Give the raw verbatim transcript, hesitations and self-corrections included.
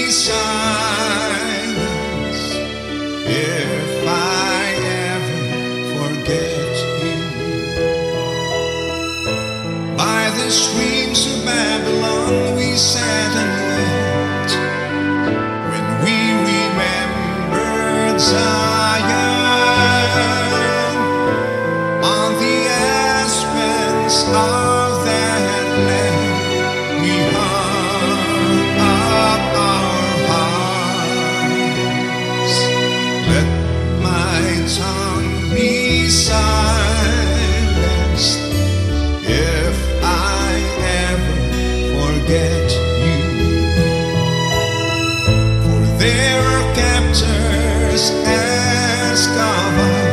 silence if I ever forget you. By the streams of Babylon we sat and wept when we remembered Zion. On the aspens of that land we hung up our hearts. Let my tongue be silenced if I ever forget you. For there are captors ask of us